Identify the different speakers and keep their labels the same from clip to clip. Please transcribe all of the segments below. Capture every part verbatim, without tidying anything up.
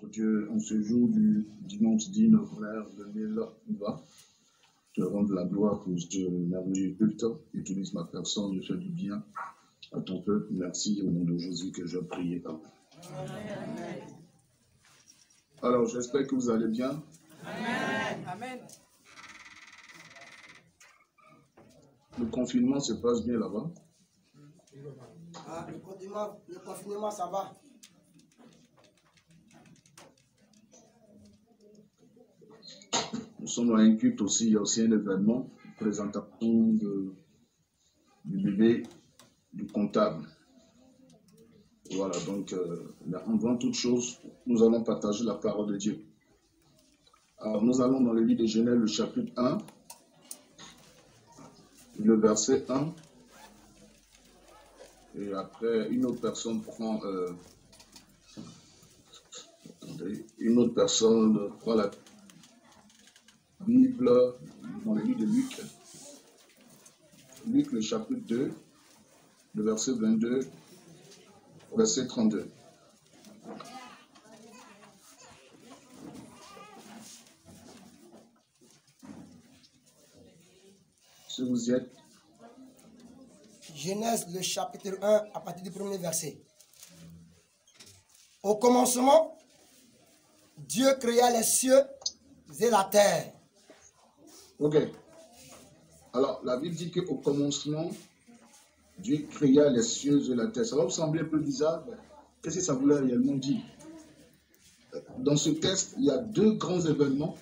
Speaker 1: notre Dieu, en ce jour du dimanche dix novembre deux mille vingt, te rendre la gloire pour ce merveilleux culte. Utilise ma personne, je fais du bien à ton peuple. Merci au nom de Jésus que je prie. Amen. Alors, j'espère que vous allez bien.
Speaker 2: Amen. Amen.
Speaker 1: Le confinement se passe bien là-bas.
Speaker 2: Ah, le confinement, le confinement, ça va.
Speaker 1: Nous sommes à un culte aussi, il y a aussi un événement, une présentation de, du bébé du comptable. Voilà, donc, euh, en devant toute chose, nous allons partager la parole de Dieu. Alors, nous allons dans le livre de Genèse, le chapitre un, le verset un. Et après, une autre personne prend, euh, attendez, une autre personne prend la Bible dans le livre de Luc. Luc, le chapitre deux, le verset vingt-deux, verset trente-deux. Si vous y êtes.
Speaker 2: Genèse, le chapitre un, à partir du premier verset. Au commencement, Dieu créa les cieux et la terre.
Speaker 1: Ok. Alors, la Bible dit qu'au commencement, Dieu créa les cieux et la terre. Ça va vous sembler un peu bizarre, mais qu'est-ce que ça voulait réellement dire? Dans ce texte, il y a deux grands événements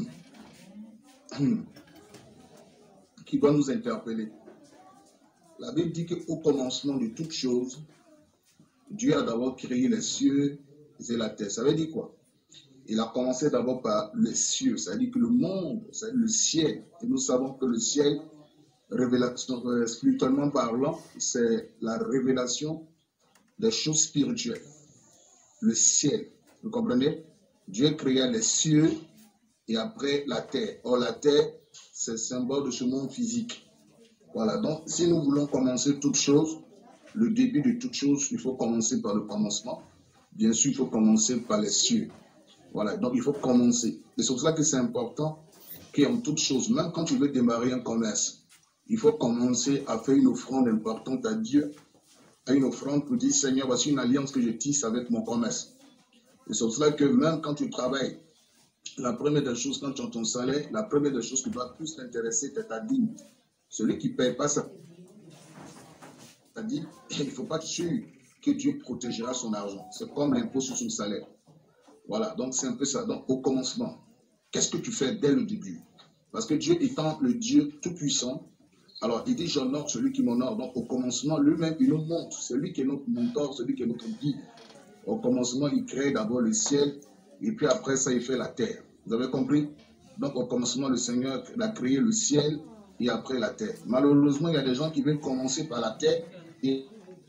Speaker 1: qui doivent nous interpeller. La Bible dit qu'au commencement de toutes choses, Dieu a d'abord créé les cieux et la terre. Ça veut dire quoi? Il a commencé d'abord par les cieux, c'est-à-dire que le monde, c'est le ciel. Et nous savons que le ciel, révélation, spirituellement parlant, c'est la révélation des choses spirituelles. Le ciel, vous comprenez? Dieu créa les cieux et après la terre. Or, la terre, c'est le symbole de ce monde physique. Voilà, donc si nous voulons commencer toute chose, le début de toute chose, il faut commencer par le commencement. Bien sûr, il faut commencer par les cieux. Voilà, donc il faut commencer. Et c'est pour cela que c'est important qu'en toute chose, même quand tu veux démarrer un commerce, il faut commencer à faire une offrande importante à Dieu, à une offrande pour dire, Seigneur, voici une alliance que je tisse avec mon commerce. Et c'est pour cela que même quand tu travailles, la première des choses, quand tu as ton salaire, la première des choses qui doit plus t'intéresser, c'est ta dîme. Celui qui ne paye pas ça, c'est-à-dire, il ne faut pas être sûr que Dieu protégera son argent. C'est comme l'impôt sur son salaire. Voilà, donc c'est un peu ça. Donc au commencement, qu'est-ce que tu fais dès le début? Parce que Dieu étant le Dieu tout-puissant, alors il dit j'honore celui qui m'honore. Donc au commencement, lui-même, il nous montre, celui qui est notre mentor, celui qui est notre guide. Au commencement, il crée d'abord le ciel, et puis après ça, il fait la terre. Vous avez compris? Donc au commencement, le Seigneur a créé le ciel, et après la terre. Malheureusement, il y a des gens qui veulent commencer par la terre et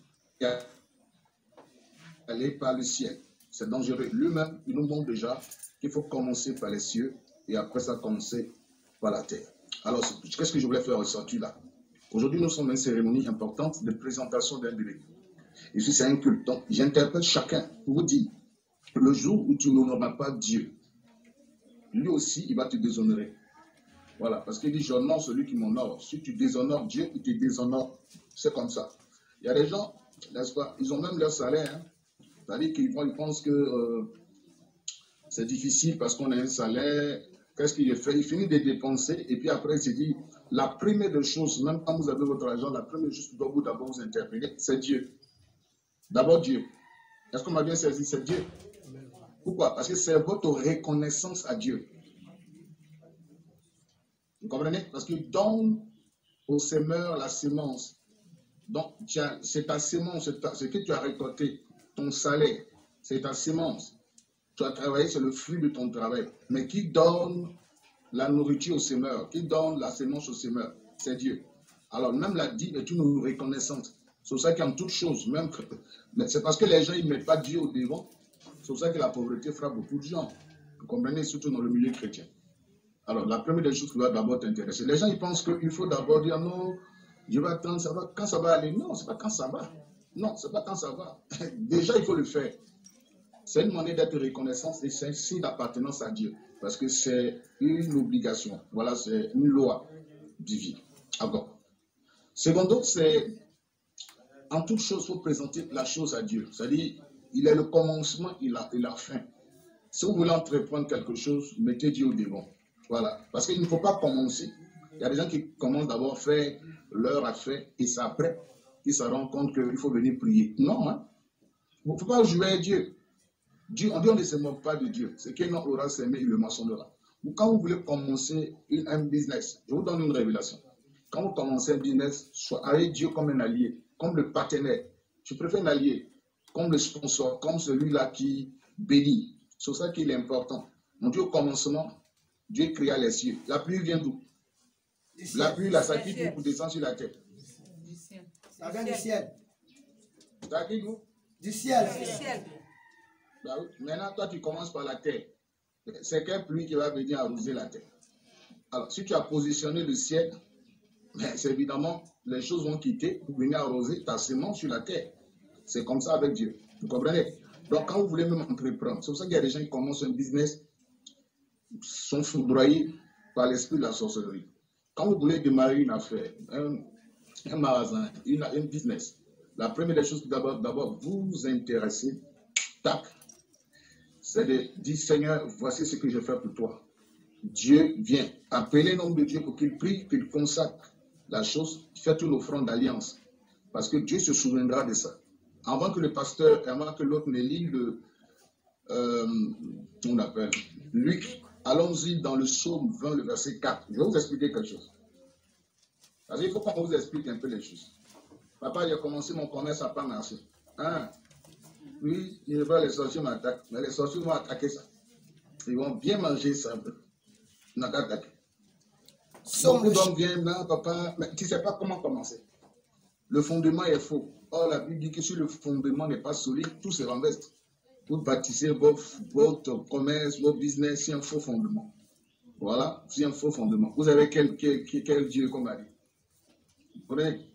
Speaker 1: aller par le ciel. C'est dangereux. Lui-même, il nous montre déjà qu'il faut commencer par les cieux et après ça, commencer par la terre. Alors, qu'est-ce que je voulais faire ressortir là? Aujourd'hui, nous sommes dans une cérémonie importante de présentation d'un bébé. Ici, c'est un culte. Donc, j'interpelle chacun pour vous dire, le jour où tu n'honoreras pas Dieu, lui aussi, il va te déshonorer. Voilà, parce qu'il dit, j'honore celui qui m'honore. Si tu déshonores Dieu, il te déshonore. C'est comme ça. Il y a des gens, n'est-ce pas, ils ont même leur salaire. Hein. C'est-à-dire qu'ils ils pensent que euh, c'est difficile parce qu'on a un salaire. Qu'est-ce qu'il fait? Il finit de dépenser et puis après, il se dit, la première des choses, même quand vous avez votre argent, la première chose qui doit vous d'abord vous interpeller, c'est Dieu. D'abord Dieu. Est-ce qu'on m'a bien saisi? C'est Dieu. Pourquoi? Parce que c'est votre reconnaissance à Dieu. Vous comprenez? Parce qu'il donne au semeur la semence. Donc, c'est ta semence, c'est ce que tu as récolté, ton salaire, c'est ta semence. Tu as travaillé, c'est le fruit de ton travail. Mais qui donne la nourriture au semeur, qui donne la semence au semeur, c'est Dieu. Alors, même la dîme est une reconnaissance. C'est pour ça qu'en toute chose, même, c'est parce que les gens ne mettent pas Dieu au devant. C'est pour ça que la pauvreté frappe beaucoup de gens. Vous comprenez, surtout dans le milieu chrétien. Alors, la première des choses qui doit d'abord t'intéresser. Les gens, ils pensent qu'il faut d'abord dire non, je vais attendre, ça va, quand ça va aller. Non, ce n'est pas quand ça va. Non, ce n'est pas quand ça va. Déjà, il faut le faire. C'est une manière d'être reconnaissant et c'est un signe d'appartenance à Dieu. Parce que c'est une obligation. Voilà, c'est une loi divine. D'accord. Secondo, c'est en toute chose, il faut présenter la chose à Dieu. C'est-à-dire, il est le commencement, il a, il a fin. Si vous voulez entreprendre quelque chose, mettez Dieu au devant. Voilà. Parce qu'il ne faut pas commencer. Il y a des gens qui commencent d'abord à faire leur affaire et c'est après qu'ils se rendent compte qu'il faut venir prier. Non, hein. Il ne faut pas jouer à Dieu. Dieu. On dit on ne se moque pas de Dieu. Ce qu'un homme aura semé, il le moissonnera. Quand vous voulez commencer un business, je vous donne une révélation. Quand vous commencez un business, soyez Dieu comme un allié, comme le partenaire. Je préfère un allié, comme le sponsor, comme celui-là qui bénit. C'est ça qui est important. Mon Dieu, au commencement, Dieu créa les cieux. La pluie vient d'où? La pluie, la satie pour descendre sur la terre.
Speaker 2: Du ciel. Ça vient du ciel.
Speaker 1: Ça vient d'où?
Speaker 2: Du ciel.
Speaker 3: Du ciel.
Speaker 1: Bah oui. Maintenant, toi, tu commences par la terre. C'est quelle pluie qui va venir arroser la terre? Alors, si tu as positionné le ciel, c'est évidemment, les choses vont quitter pour venir arroser ta semence sur la terre. C'est comme ça avec Dieu. Vous comprenez? Donc, quand vous voulez même entreprendre, c'est pour ça qu'il y a des gens qui commencent un business, sont foudroyés par l'esprit de la sorcellerie. Quand vous voulez démarrer une affaire, un, un magasin, une, un business, la première des choses, d'abord, d'abord vous vous intéressez, tac, c'est de dire, Seigneur, voici ce que je fais pour toi. Dieu vient. Appelez l'homme de Dieu pour qu'il prie, qu'il consacre la chose, faites une offrande d'alliance. Parce que Dieu se souviendra de ça. Avant que le pasteur, avant que l'autre ne lit le, euh, on appelle, Luc, allons-y dans le psaume vingt, le verset quatre. Je vais vous expliquer quelque chose. Parce qu'il faut qu'on vous explique un peu les choses. Papa, j'ai commencé mon commerce, ça n'a pas marché. Hein? Oui, je veux les sorciers m'attaquent. Mais les sorciers vont attaquer ça. Ils vont bien manger ça. Ils n'ont qu'à attaquer. Beaucoup d'hommes viennent là, papa, mais tu ne sais pas comment commencer. Le fondement est faux. Or, la Bible dit que si le fondement n'est pas solide, tout se renverse. Vous bâtissez votre, votre commerce, votre business, c'est un faux fondement. Voilà, c'est un faux fondement. Vous avez quel, quel, quel Dieu comme a dit? Vous comprenez?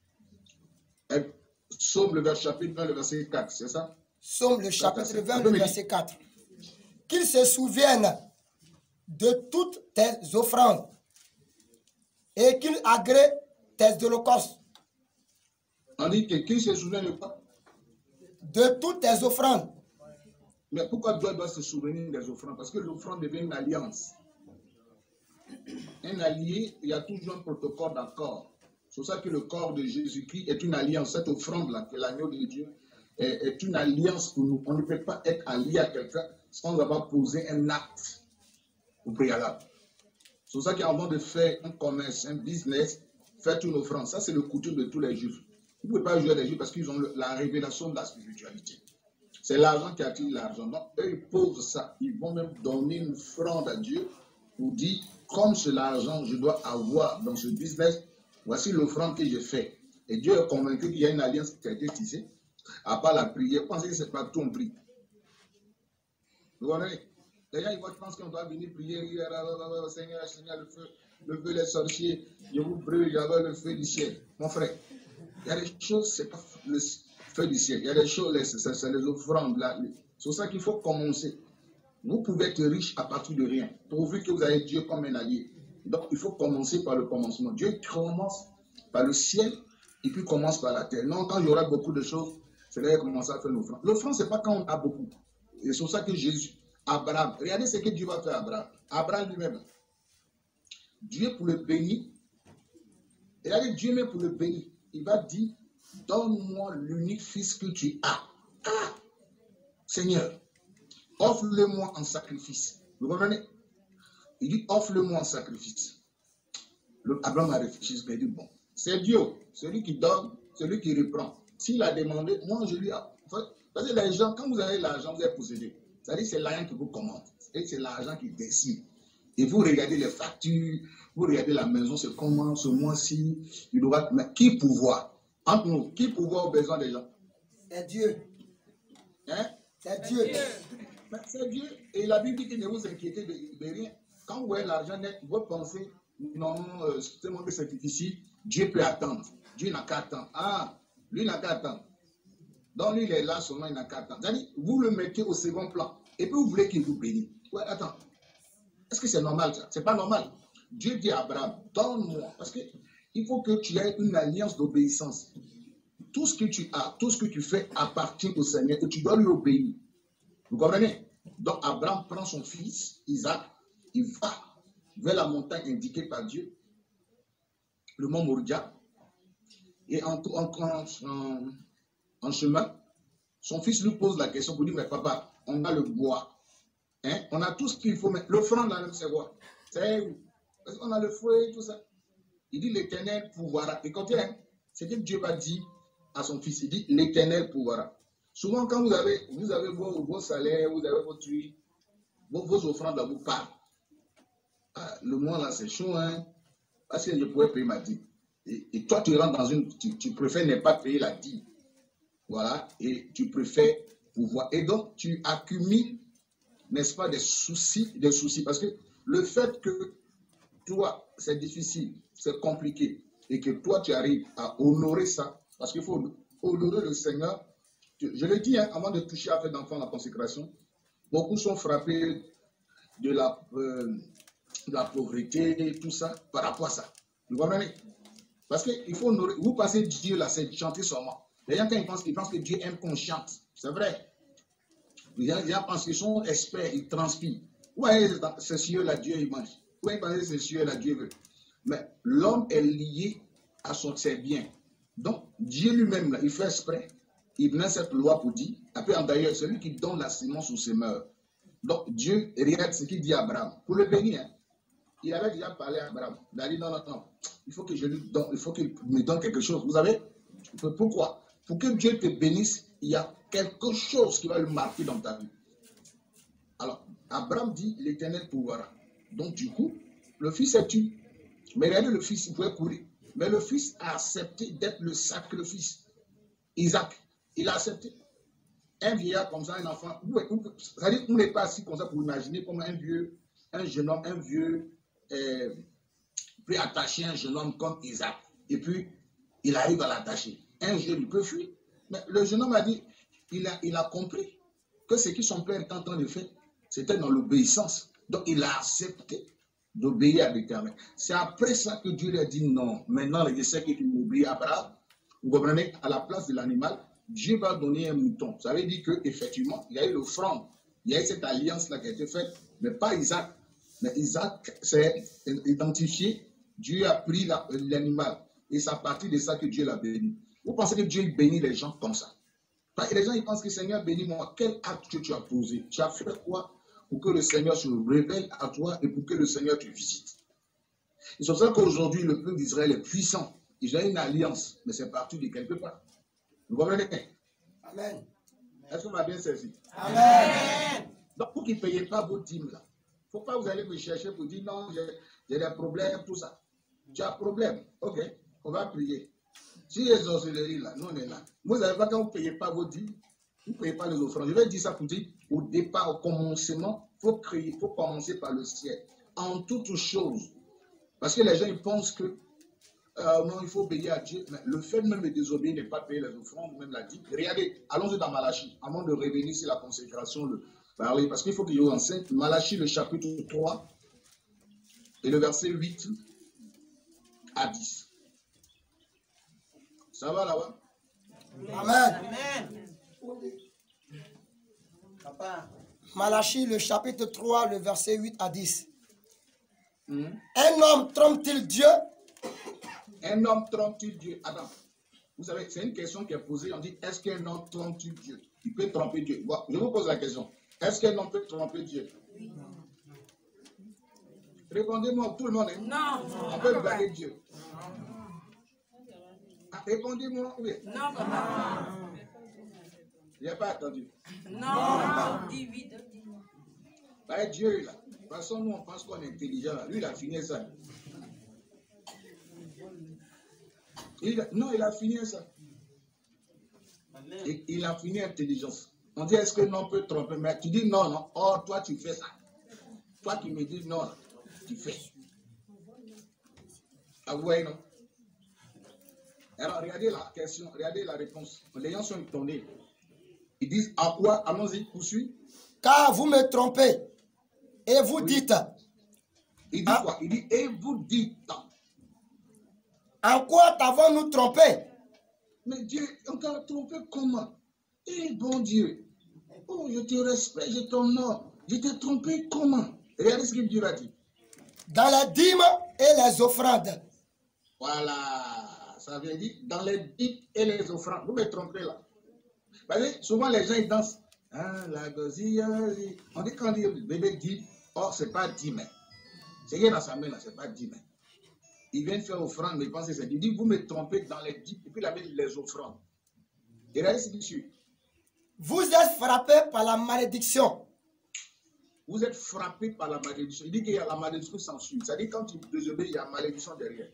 Speaker 1: Psaume, le chapitre vingt, le verset quatre, c'est ça?
Speaker 2: Psaume, le chapitre vingt, le verset quatre. Qu'il se souvienne de toutes tes offrandes et qu'il agrée tes holocaustes.
Speaker 1: On dit que qui se souvient de quoi?
Speaker 2: De toutes tes offrandes.
Speaker 1: Mais pourquoi Dieu doit se souvenir des offrandes? Parce que l'offrande devient une alliance. Un allié, il y a toujours un protocole d'accord. C'est pour ça que le corps de Jésus-Christ est une alliance. Cette offrande-là, que l'agneau de Dieu, est, est une alliance pour nous. On ne peut pas être allié à quelqu'un sans avoir posé un acte au préalable. C'est pour ça qu'avant de faire un commerce, un business, faites une offrande. Ça, c'est le coutume de tous les juifs. Vous ne pouvez pas jouer les juifs parce qu'ils ont le, la révélation de la spiritualité. C'est l'argent qui attire l'argent. Donc, eux, ils posent ça. Ils vont même donner une offrande à Dieu pour dire, comme c'est l'argent que je dois avoir dans ce business, voici l'offrande que j'ai faite. Et Dieu est convaincu qu'il y a une alliance qui a été tissée. À part la prière, pensez que c'est pas tout on prie. Vous voyez? Les gens, ils pensent qu'on doit venir prier, Seigneur, Seigneur, le feu, le feu des sorciers, je vous brûle, j'avais le feu du ciel. Mon frère, il y a des choses, c'est pas le feu du ciel. Il y a des choses, c'est les offrandes là. C'est pour ça qu'il faut commencer. Vous pouvez être riche à partir de rien, pourvu que vous avez Dieu comme un allié. Donc, il faut commencer par le commencement. Dieu commence par le ciel et puis commence par la terre. Non, quand il y aura beaucoup de choses, c'est là qu'il commence à faire l'offrande. L'offrande, ce n'est pas quand on a beaucoup. Et c'est pour ça que Jésus, Abraham, regardez ce que Dieu va faire à Abraham. Abraham lui-même, Dieu pour le bénir, regardez Dieu même pour le bénir, il va dire, donne-moi l'unique fils que tu as. Ah, Seigneur, offre-le-moi en sacrifice. Vous comprenez? Il dit, offre-le-moi en sacrifice. Le, Abraham a réfléchi, il a dit, bon, c'est Dieu, celui qui donne, celui qui reprend. S'il a demandé, moi je lui ai... Parce que les gens, quand vous avez l'argent, vous êtes possédé. C'est-à-dire c'est l'argent qui vous commande. C'est l'argent qui décide. Et vous regardez les factures, vous regardez la maison, c'est comment ce mois-ci, il doit... Mais qui pouvoir? Entre nous, qui pouvoir aux besoins des gens?
Speaker 2: C'est Dieu.
Speaker 1: Hein?
Speaker 2: C'est Dieu.
Speaker 1: C'est Dieu. Et la Bible dit que ne vous inquiétez de, de rien. Quand vous voyez l'argent net, vous pensez, non, euh, c'est moi que c'est difficile, Dieu peut attendre. Dieu n'a qu'à attendre. Ah, lui n'a qu'à attendre. Donc lui, il est là seulement, il n'a qu'à attendre. C'est-à-dire, vous le mettez au second plan. Et puis vous voulez qu'il vous bénisse. Ouais, attends. Est-ce que c'est normal ça? C'est pas normal. Dieu dit à Abraham, donne-moi. Parce qu'il faut que tu aies une alliance d'obéissance. Tout ce que tu as, tout ce que tu fais appartient au Seigneur et tu dois lui obéir. Vous comprenez? Donc Abraham prend son fils, Isaac, il va vers la montagne indiquée par Dieu, le mont Moria, et en, en, en, en chemin, son fils lui pose la question pour dire, mais papa, on a le bois, hein? On a tout ce qu'il faut, mais l'offrande là, c'est quoi? C'est où? Parce qu'on a le fouet et tout ça. Il dit, l'Éternel pourvoira. Et quand il y a, c'est que Dieu va dire à son fils, il dit, l'Éternel pourvoira. Souvent, quand vous avez, vous avez vos, vos salaires, vous avez votre huile, vos, vos offrandes là, vous parlent. Ah, le mois là, c'est chaud, hein? Parce que je pourrais payer ma dîme. Et, et toi, tu rentres dans une, tu, tu préfères ne pas payer la dîme. Voilà, et tu préfères pouvoir. Et donc, tu accumules, n'est-ce pas, des soucis, des soucis. Parce que le fait que toi, c'est difficile, c'est compliqué, et que toi, tu arrives à honorer ça, parce qu'il faut honorer le Seigneur. Je le dis, hein, avant de toucher à faire d'enfant la consécration, beaucoup sont frappés de la, euh, de la pauvreté, tout ça, par rapport à ça. Vous comprenez? Parce qu'il faut honorer. Vous passez Dieu là, c'est chanter seulement. Les gens, quand ils pensent, ils pensent que Dieu aime qu'on chante. C'est vrai. Les gens, les gens pensent qu'ils sont experts, ils transpirent. Vous voyez, ces cieux-là, Dieu, il mange. Vous voyez, pensez ces cieux-là, Dieu veut. Mais l'homme est lié à son ses biens. Donc, Dieu lui-même, il fait exprès. Il met cette loi pour dire, après, d'ailleurs, celui qui donne la semence au semeur. Donc, Dieu regarde ce qu'il dit à Abraham. Pour le bénir, hein, il avait déjà parlé à Abraham. Il a dit, non, non, non, il faut que je lui donne, il faut qu'il me donne quelque chose. Vous savez, pourquoi? Pour que Dieu te bénisse, il y a quelque chose qui va le marquer dans ta vie. Alors, Abraham dit, l'Éternel pourvoira. Donc, du coup, le fils est tué. Mais regardez, le fils, il pouvait courir. Mais le fils a accepté d'être le sacrifice. Isaac, il a accepté. Un vieillard comme ça, un enfant, c'est-à-dire qu'on n'est pas assis comme ça pour imaginer comme un vieux, un jeune homme, un vieux, euh, peut attacher un jeune homme comme Isaac. Et puis, il arrive à l'attacher. Un jeune, il peut fuir. Mais le jeune homme a dit, il a, il a compris que ce que son père était en train de faire, c'était dans l'obéissance. Donc, il a accepté d'obéir à l'Éternel. C'est après ça que Dieu lui a dit non. Maintenant, je sais que tu m'obéis, Abraham. Vous comprenez, à la place de l'animal, Dieu va donner un mouton. Ça veut dire qu'effectivement, il y a eu l'offrande. Il y a eu cette alliance-là qui a été faite, mais pas Isaac. Mais Isaac s'est identifié. Dieu a pris l'animal. Et c'est à partir de ça que Dieu l'a béni. Vous pensez que Dieu bénit les gens comme ça? Les gens, ils pensent que Seigneur, bénis-moi. Quel acte que tu as posé? Tu as fait quoi pour que le Seigneur se révèle à toi et pour que le Seigneur te visite? C'est pour ça qu'aujourd'hui, le peuple d'Israël est puissant. Ils ont une alliance, mais c'est parti de quelque part. Vous comprenez?
Speaker 2: Amen.
Speaker 1: Est-ce qu'on m'a bien saisi?
Speaker 2: Amen.
Speaker 1: Donc, pour qu'ils ne payent pas vos dîmes, là, il ne faut pas vous aller me chercher pour dire non, j'ai des problèmes, tout ça. Tu as un problème? Ok, on va prier. Si les sorcelleries, là, nous on est là. Vous n'avez pas, quand vous ne payez pas vos dîmes, vous ne payez pas les offrandes. Je vais dire ça pour dire, au départ, au commencement, il faut créer, il faut commencer par le ciel. En toutes choses. Parce que les gens, ils pensent que euh, non, il faut obéir à Dieu. Mais le fait même de désobéir, de ne pas payer les offrandes, même la dîme. Regardez, allons-y dans Malachie, avant de revenir sur la consécration, le parler, parce qu'il faut que je vous enseigne. Malachie, le chapitre trois, et le verset huit à dix. Ça va là-bas?
Speaker 2: Amen. Amen.
Speaker 3: Papa.
Speaker 2: Malachie, le chapitre trois, le verset huit à dix.
Speaker 1: Mm.
Speaker 2: Un homme trompe-t-il Dieu?
Speaker 1: Un homme trompe-t-il Dieu? Attends, vous savez, c'est une question qui est posée. On dit, est-ce qu'un homme trompe-t-il Dieu? Il peut tromper Dieu. Bon, je vous pose la question. Est-ce qu'un homme peut tromper Dieu? Oui. Répondez-moi, tout le monde. Hein?
Speaker 3: Non.
Speaker 1: On peut blaguer Dieu. Ah, répondez-moi, oui.
Speaker 3: Non, papa.
Speaker 1: Il n'a pas attendu.
Speaker 3: Non. Dis vite.
Speaker 1: Bah, Dieu, là. De toute façon, nous, on pense qu'on est intelligent. Là. Lui, il a fini ça. Il a, non, il a fini ça. Et, il a fini intelligence. On dit, est-ce que non peut tromper? Mais tu dis non, non. Oh, toi, tu fais ça. Toi qui me dis non, tu fais. Ah, ouais, non. Alors, regardez la question, regardez la réponse. Les gens sont étonnés. Ils disent, à quoi? Allons-y, poursuis.
Speaker 2: Car vous me trompez et vous
Speaker 1: Oui.
Speaker 2: dites,
Speaker 1: Il dit
Speaker 2: Ah.
Speaker 1: quoi? Il dit, et vous dites.
Speaker 2: en quoi t'avons-nous trompé?
Speaker 1: Mais Dieu, on t'a trompé comment? Eh bon Dieu, oh, je te respecte, je t'honore. Je t'ai trompé comment? Regardez ce que Dieu a dit.
Speaker 2: Dans les dîmes et les offrandes.
Speaker 1: Voilà, ça veut dire dans les dîmes et les offrandes. Vous me trompez là. Parce que souvent les gens ils dansent. Ah, la gozille, on dit quand on dit bébé dit, oh, c'est pas dîme. C'est qu'il y a dans sa main là, c'est pas dîme. Il vient faire offrande, mais il pense que c'est dîme. Il dit, vous me trompez dans les dîmes, et puis il avait les offrandes. Et regardez ce qu'il suit.
Speaker 2: Vous êtes frappés par la malédiction.
Speaker 1: Vous êtes frappé par la malédiction. Il dit qu'il y a la malédiction sans suite. C'est-à-dire quand tu désobéis, il y a malédiction derrière.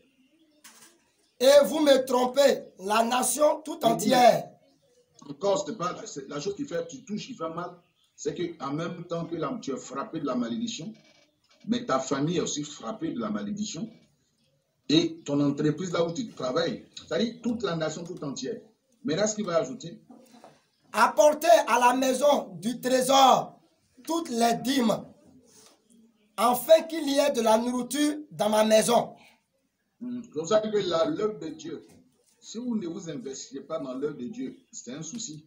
Speaker 2: Et vous me trompez, la nation tout entière.
Speaker 1: Encore, c'est pas la chose qui fait, tu touches, qui fait mal, c'est qu'en même temps que là, tu es frappé de la malédiction, mais ta famille est aussi frappée de la malédiction, et ton entreprise là où tu travailles, c'est-à-dire toute la nation tout entière. Mais là, ce qu'il va ajouter,
Speaker 2: Apportez à la maison du trésor toutes les dîmes, afin qu'il y ait de la nourriture dans ma maison.
Speaker 1: vous savez que l'œuvre de Dieu, si vous ne vous investissez pas dans l'œuvre de Dieu, c'est un souci.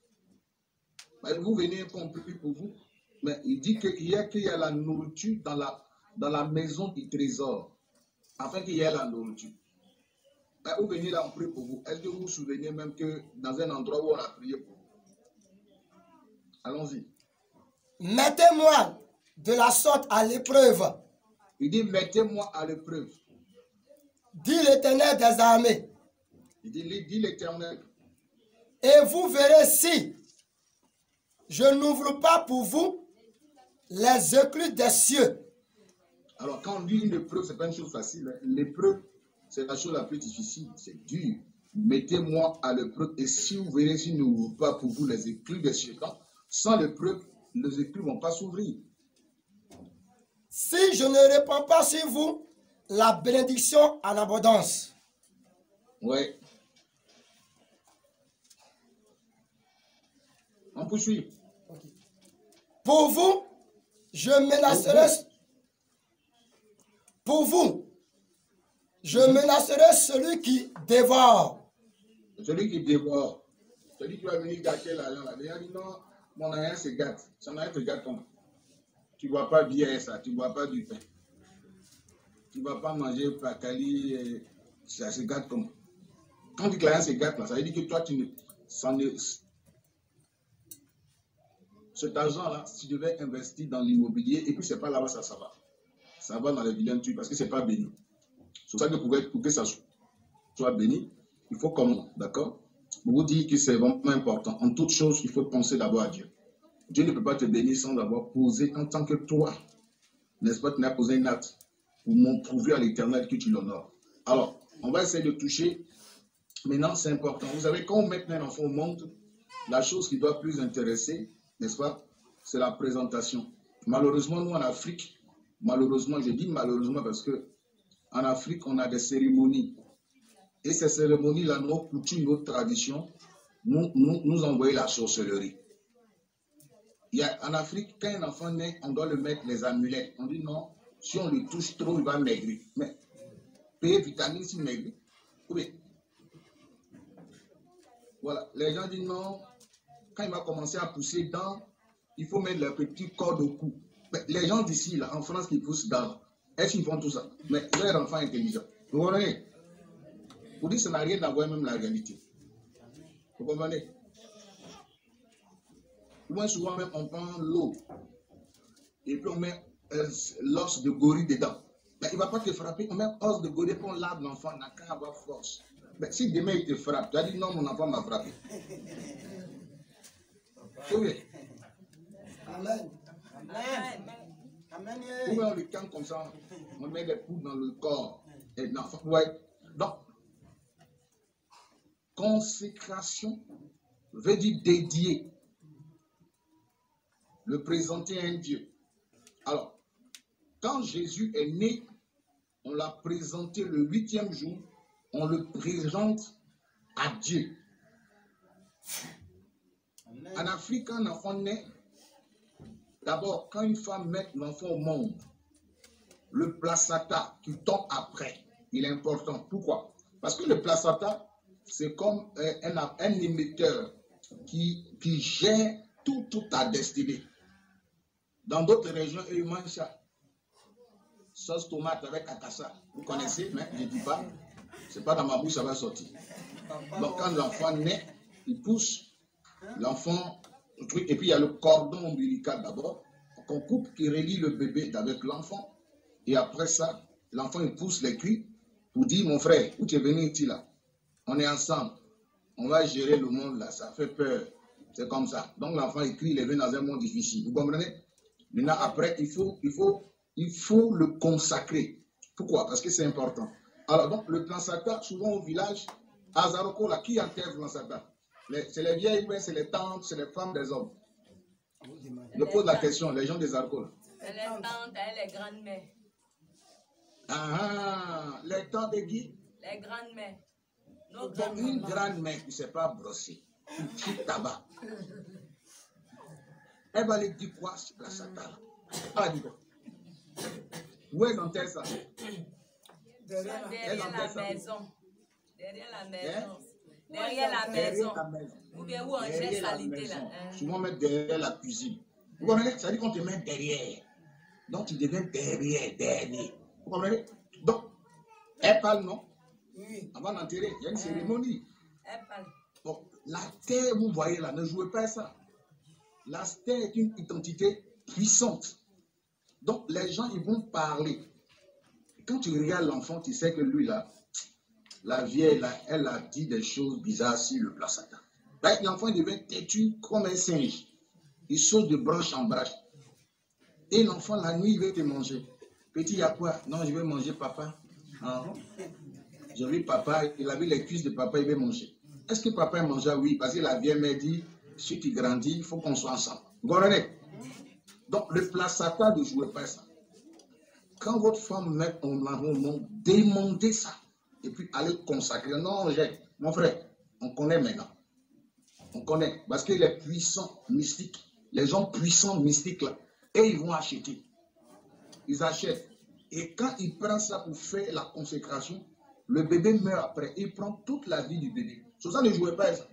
Speaker 1: Vous venez compris pour vous, mais il dit qu'il y a, qu'il y a la nourriture dans la, dans la maison du trésor, afin qu'il y ait la nourriture. Vous venez là, on prie pour vous. Est-ce que vous vous souvenez même que dans un endroit où on a prié pour vous? Allons-y.
Speaker 2: Mettez-moi de la sorte à l'épreuve,
Speaker 1: Il dit, mettez-moi à l'épreuve.
Speaker 2: dit l'Éternel des armées,
Speaker 1: Il dit, dit l'Éternel.
Speaker 2: et vous verrez si je n'ouvre pas pour vous les écluses des cieux.
Speaker 1: Alors, quand on dit une épreuve, ce n'est pas une chose facile. Hein. L'épreuve, c'est la chose la plus difficile. C'est dur. Mettez-moi à l'épreuve, et si vous verrez si je n'ouvre pas pour vous les écluses des cieux. Sans l'épreuve, les écluses ne vont pas s'ouvrir.
Speaker 2: Si je ne répands pas sur vous la bénédiction en abondance.
Speaker 1: Oui. On poursuit.
Speaker 2: Pour vous, je menacerai. Pour vous, je menacerai celui qui dévore.
Speaker 1: Celui qui dévore. Celui qui va venir gâter l'argent là. Il dit non, mon argent se gâte. Son argent se gâte comment? Tu ne bois pas bien ça, tu ne bois pas du pain. Tu ne vas pas manger pakali, et ça se gâte comment? Quand on dit que l'argent se gâte là, ça veut dire que toi, tu ne. Ça ne cet argent-là, si tu devais investir dans l'immobilier, et puis c'est pas là-bas, ça, ça va. Ça va dans les vilains trucs parce que c'est pas béni. C'est pour ça que pour, pour que ça soit béni, il faut comment, d'accord? Vous vous dites que c'est vraiment important. En toute chose, il faut penser d'abord à Dieu. Dieu ne peut pas te bénir sans avoir posé en tant que toi, n'est-ce pas, tu n'as posé une acte pour m'en prouver à l'Éternel que tu l'honores. Alors, on va essayer de toucher. Maintenant, c'est important. Vous savez, quand on met un enfant au monde, la chose qui doit plus intéresser, n'est-ce pas, c'est la présentation. Malheureusement, nous en Afrique, malheureusement, je dis malheureusement parce que en Afrique, on a des cérémonies. Et ces cérémonies-là, nos coutumes, nos traditions, nous, nous, nous envoient la sorcellerie. Il y a, en Afrique, quand un enfant naît, on doit le mettre les amulettes. On dit non, si on le touche trop, il va maigrir. Mais payer vitamine s'il maigrit. Oui. Voilà. Les gens disent non, quand il va commencer à pousser dents, il faut mettre le petit corde au cou. Mais les gens d'ici, là, en France, qui poussent dents, est-ce qu'ils font tout ça? Mais leur enfant est intelligent. Vous comprenez? Vous dites que ça n'a rien à voir même la réalité. Vous comprenez? Moins souvent même, on prend l'eau et puis on met euh, l'os de gorille dedans. Mais il ne va pas te frapper. On met l'os de gorille et puis on lave l'enfant, n'a qu'à avoir force. Mais si demain il te frappe, tu as dit non, mon enfant m'a frappé. Oui.
Speaker 2: Amen.
Speaker 3: Amen.
Speaker 2: Amen.
Speaker 1: Ou bien on le calme comme ça, on met des poudres dans le corps. Et l'enfant, ouais. Donc, consécration veut dire dédier. Le présenter à un Dieu. Alors, quand Jésus est né, on l'a présenté le huitième jour, on le présente à Dieu. En Afrique, quand un enfant naît, d'abord, quand une femme met l'enfant au monde, le placenta qui tombe après, il est important. Pourquoi? Parce que le placenta, c'est comme un, un, un émetteur qui, qui gère tout, toute ta destinée. Dans d'autres régions, ils mangent ça. Sauce tomate avec akassa. Vous connaissez, mais je ne dis pas. Ce n'est pas dans ma bouche, ça va sortir. Donc quand l'enfant naît, il pousse l'enfant, et puis il y a le cordon ombilical d'abord, qu'on coupe, qui relie le bébé avec l'enfant. Et après ça, l'enfant il pousse les cuits pour dire, mon frère, où tu es venu ici là? On est ensemble. On va gérer le monde là, ça fait peur. C'est comme ça. Donc l'enfant il crie, il est venu dans un monde difficile. Vous comprenez? Maintenant après, il faut, il faut, il faut le consacrer. Pourquoi? Parce que c'est important. Alors donc le placenta, souvent au village, à Zaroko, là, qui enterre le placenta? C'est les vieilles, c'est les tantes, c'est les femmes des hommes. Je pose la question, les gens des Zaroko.
Speaker 3: C'est les tantes et les grandes-mères.
Speaker 1: Ah, ah, les tantes de qui?
Speaker 3: Les grandes-mères. Nos
Speaker 1: Donc,
Speaker 3: grandes
Speaker 1: une grande-mère qui ne sait pas brosser, qui tue tabac, elle va lui dire quoi sur la satane? Elle va dire quoi? Où est l'enterre ça?
Speaker 3: Derrière, derrière la ça. maison. Derrière la maison.
Speaker 1: Hein?
Speaker 3: Derrière la maison.
Speaker 1: La maison.
Speaker 3: Ou bien où on gère salité là. Hein?
Speaker 1: Souvent mettre derrière la cuisine. Vous comprenez? Ça veut dire qu'on te met derrière. Donc tu deviens derrière, dernier. Vous comprenez? Donc, elle parle, non? Oui. Avant d'enterrer, il y a une cérémonie.
Speaker 3: Elle parle.
Speaker 1: Bon, la terre, vous voyez là, ne jouez pas ça. La terre est une identité puissante. Donc, les gens, ils vont parler. Quand tu regardes l'enfant, tu sais que lui, là, la vieille, là, elle a dit des choses bizarres sur le placenta. L'enfant, il devient têtu comme un singe. Il saute de branche en branche. Et l'enfant, la nuit, il veut te manger. Petit, il y a quoi? Non, je vais manger papa. Ah. J'ai vu papa, il a vu les cuisses de papa, il veut manger. Est-ce que papa mangeait? Oui, parce que la vieille m'a dit, si tu grandis, il faut qu'on soit ensemble. Vous comprenez? Donc, le placenta, ne jouez pas ça. Quand votre femme met en monde, demandez ça. Et puis, allez consacrer. Non, mon frère, on connaît maintenant. On connaît. Parce que les puissants mystiques, les gens puissants mystiques, là, et ils vont acheter. Ils achètent. Et quand ils prennent ça pour faire la consécration, le bébé meurt après. Il prend toute la vie du bébé. Sur ça, ne jouez pas ça.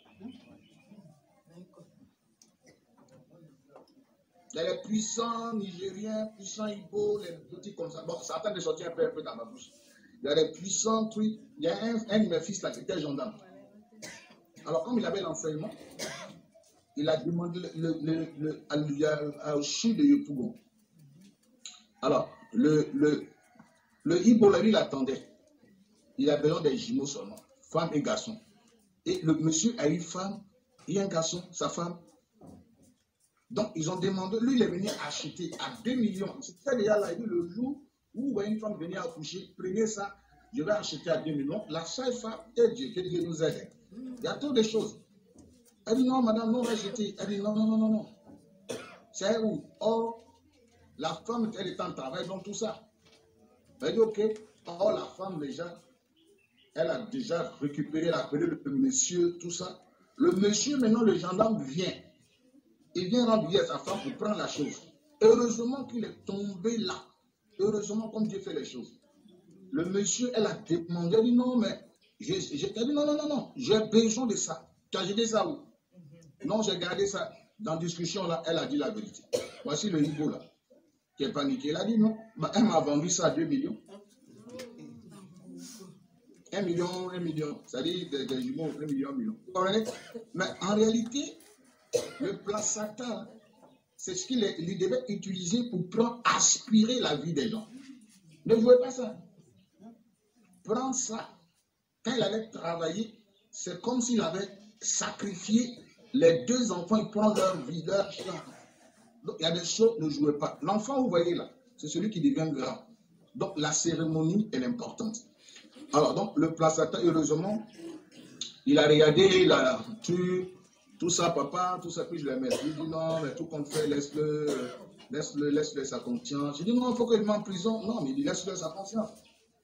Speaker 1: Il y a les puissants nigériens, puissants Igbo, les petits comme ça. Bon, ça attend de sortir un peu, un peu dans ma bouche. Il y a les puissants trucs. Il y a un, un de mes fils là qui était gendarme. Alors, comme il avait l'enseignement, il a demandé le, le, le, le, au chou de Yopougon. Alors, le, le, le Igbo, lui, il attendait. Il a besoin des jumeaux seulement, femme et garçon. Et le monsieur a une femme et un garçon, sa femme. Donc, ils ont demandé, lui, il est venu acheter à deux millions. C'était déjà là, il dit, le jour où vous voyez une femme venir accoucher, prenez ça, je vais acheter à deux millions. La seule femme, et Dieu, que Dieu nous aide. Il y a trop de choses. Elle dit, non, madame, non, on va acheter. Elle dit, non, non, non, non, non. C'est où? Or, la femme, elle est en travail dans tout ça. Elle dit, ok. Or, la femme, déjà, elle a déjà récupéré la période de monsieur, tout ça. Le monsieur, maintenant, le gendarme vient. Il vient rendre vie à sa femme pour prendre la chose. Heureusement qu'il est tombé là. Heureusement, comme Dieu fait les choses. Le monsieur, elle a demandé, elle dit non, mais j'ai dit non, non, non, non, j'ai besoin de ça. Tu as jeté ça où? Non, j'ai gardé ça. Dans la discussion, là, elle a dit la vérité. Voici le Igbo là, qui est paniqué. Elle a dit non, bah, elle m'a vendu ça à deux millions. Un million, un million. C'est-à-dire des, des jumeaux, un million, un million. Vous comprenez? Mais en réalité, le placenta, c'est ce qu'il devait utiliser pour prendre, aspirer la vie des gens. Ne jouez pas ça. Prends ça. Quand il allait travailler, c'est comme s'il avait sacrifié les deux enfants, ils prennent leur vie, leur champ. Donc, il y a des choses, ne jouez pas. L'enfant, vous voyez là, c'est celui qui devient grand. Donc, la cérémonie est importante. Alors, donc, le placenta, heureusement, il a regardé, il a tué tout ça, papa, tout ça, puis je l'ai mis. Il dit non, mais tout qu'on fait, laisse-le, laisse-le, laisse-le sa conscience. Je dis non, il faut qu'il mette en prison. Non, mais il dit laisse-le sa conscience.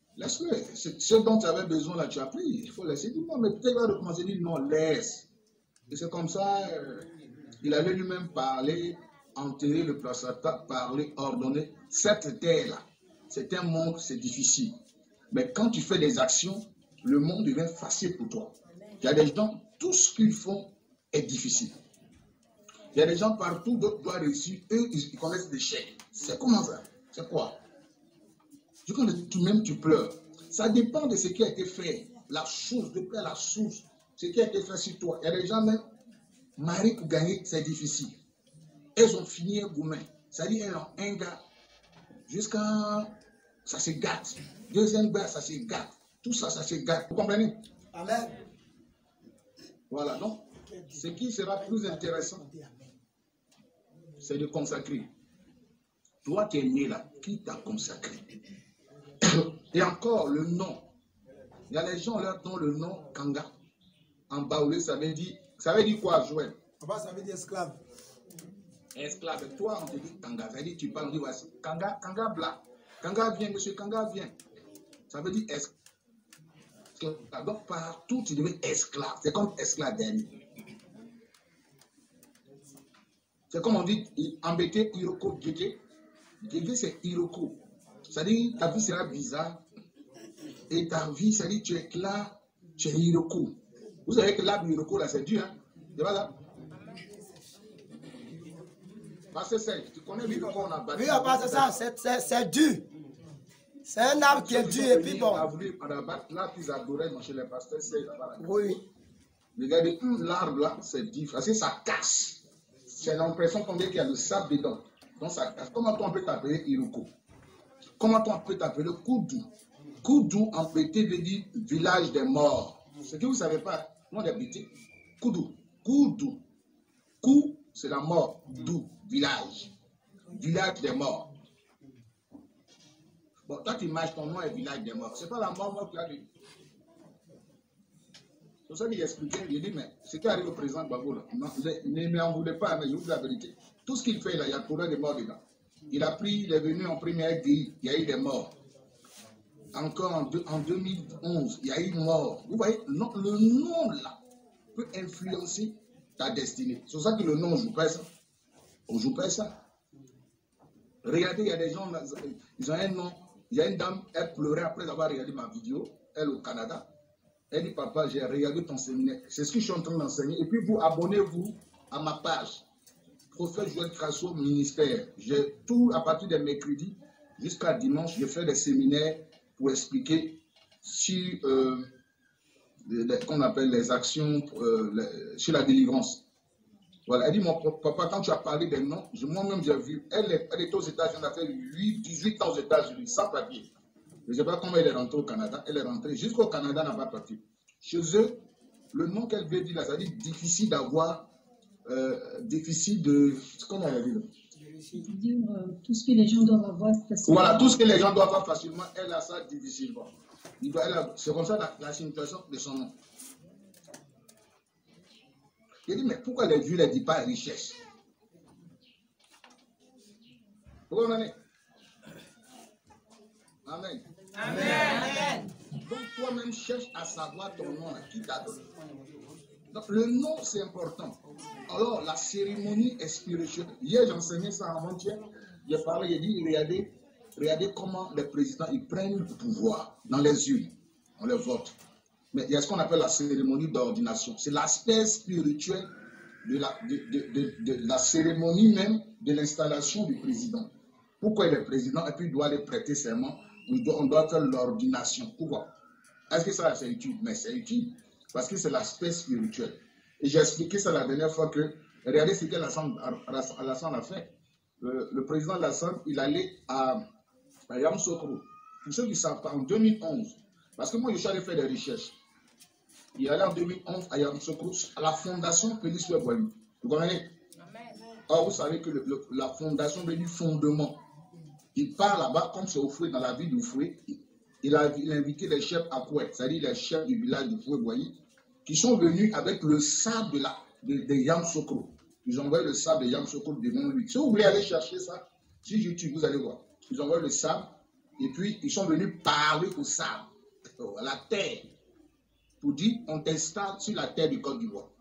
Speaker 1: Laisse-le. Ce dont tu avais besoin, là, tu as pris. Il faut laisser. Dis, non, mais peut-être il va recommencer. Il dit, non, laisse. Et c'est comme ça, euh, il avait lui-même parlé, enterré le placenta, parlé, ordonné. Cette terre-là, c'est un monde, c'est difficile. Mais quand tu fais des actions, le monde devient facile pour toi. Il y a des gens, tout ce qu'ils font est difficile. Il y a des gens partout, d'autres doivent réussir. Eux, ils connaissent des chèques. C'est comment ça? C'est quoi? Tu connais tout même, tu pleures. Ça dépend de ce qui a été fait. La source, depuis la source, ce qui a été fait sur toi. Il y a des gens même, mariés pour gagner, c'est difficile. Ils ont fini un gourmet. C'est-à-dire, un gars, jusqu'à... ça se gâte. Deuxième gars, ça se gâte. Tout ça, ça se gâte. Vous comprenez?
Speaker 2: Amen.
Speaker 1: Voilà, donc, ce qui sera plus intéressant, c'est de consacrer. Toi, tu es né là, qui t'a consacré? Et encore, le nom. Il y a les gens là dont le nom Kanga, en baoulé, ça veut dire, ça veut dire quoi, Joël?
Speaker 2: Ça veut dire esclave.
Speaker 1: Esclave. Toi, on te dit Kanga. Ça veut dire, tu parles, on dit, voici, Kanga, Kanga blanc. Kanga vient, monsieur Kanga vient. Ça veut dire esclave. Donc, partout, tu deviens esclave. C'est comme esclave dernier. C'est comme on dit, embêter Hiroko Gege. Gege, c'est Hiroko. C'est-à-dire, ta vie sera bizarre. Et ta vie, c'est-à-dire, tu es là, tu es Hiroko. Vous savez que l'arbre Hiroko, là, c'est dur, hein? C'est pas ça? Parce que c'est, tu connais l'Hiroko, on a battu.
Speaker 2: Oui, parce que ça, c'est dur. C'est un arbre qui est dur et puis bon.
Speaker 1: Là, ils adoraient chez les pasteurs, c'est là-bas.
Speaker 2: Oui.
Speaker 1: Regardez, l'arbre là, c'est dur. Parce que ça casse. C'est l'impression qu'on dit qu'il y a le sable dedans. Donc ça casse. Comment on peut t'appeler Hiroko? Comment on peut t'appeler Koudou? Koudou, en pété, veut dire village des morts. Ce que vous ne savez pas, non d'habiter. Koudou. Koudou. Kou, c'est la mort. Dou, village. Village des morts. Bon, toi, tu images ton nom est village des morts. Ce n'est pas la mort, mort qui a dit. C'est pour ça qu'il expliquait. Il dit, mais ce qui arrive au président Gbagbo, là, non, ne m'en voulez pas, mais je vous dis la vérité. Tout ce qu'il fait, là, il y a trouvé des morts dedans. Il a pris, il est venu en première guerre, il y a eu des morts. Encore en, deux, en deux mille onze, il y a eu une mort. Vous voyez, non, le nom, là, peut influencer ta destinée. C'est pour ça que le nom, on ne joue pas ça. On ne joue pas ça. Regardez, il y a des gens, ils ont un nom. Il y a une dame, elle pleurait après avoir regardé ma vidéo, elle au Canada. Elle dit, papa, j'ai regardé ton séminaire. C'est ce que je suis en train d'enseigner. Et puis, vous, abonnez-vous à ma page. Prophète Joël Crasso, ministère. J'ai tout, à partir de mercredi jusqu'à dimanche, je fais des séminaires pour expliquer sur, euh, qu'on appelle les actions, euh, les, sur la délivrance. Voilà, elle dit, mon papa, quand tu as parlé des noms, moi-même j'ai vu, elle est, elle est aux États-Unis, elle a fait dix-huit ans aux États-Unis, sans papier. Je ne sais pas comment elle est rentrée au Canada, elle est rentrée jusqu'au Canada, n'a pas de papier. Chez eux, le nom qu'elle veut dire là, ça dit difficile d'avoir, euh, difficile de, comment elle a dit là?
Speaker 4: Dire euh, tout ce que les gens doivent avoir facilement.
Speaker 1: Voilà, tout ce que les gens doivent avoir facilement, elle a ça difficilement. C'est comme ça la, la signification de son nom. Il dit, mais pourquoi les vieux ne disent pas richesse? Vous comprenez? Amen.
Speaker 3: Amen. Amen.
Speaker 1: Donc toi-même cherche à savoir ton nom, qui t'a donné. Donc le nom c'est important. Alors la cérémonie est spirituelle. Hier j'enseignais ça avant-hier. J'ai parlé, j'ai dit, regardez, regardez comment les présidents ils prennent le pouvoir dans les urnes. On les vote. Mais il y a ce qu'on appelle la cérémonie d'ordination. C'est l'aspect spirituel de la, de, de, de, de la cérémonie même de l'installation du président. Pourquoi il est président et puis il doit aller prêter serment? On doit faire l'ordination. Pourquoi? Est-ce que ça c'est utile? Mais c'est utile parce que c'est l'aspect spirituel. Et j'ai expliqué ça la dernière fois que, regardez ce que Alassane a fait. Le, le président Alassane, il allait à, à Yamoussoukro. Pour ceux qui ne savent pas, en deux mille onze, parce que moi je suis allé faire des recherches. Il est allé en deux mille onze à Yamoussoukro, à la fondation Félix Oué-Boigny. Vous comprenez? Or, vous savez que le, le, la fondation veut dire fondement. Il part là-bas, comme c'est au Fouet, dans la ville du Fouet. Il a, il a invité les chefs à Kouet, c'est-à-dire les chefs du village du Fouet-Boigny, qui sont venus avec le sable de, la, de, de Yamoussoukro. Ils ont envoyé le sable de Yamoussoukro devant lui. Si vous voulez aller chercher ça, sur YouTube, vous allez voir. Ils ont envoyé le sable Et puis, ils sont venus parler au sable, à la terre, pour dire, on t'installe sur la terre du Côte d'Ivoire.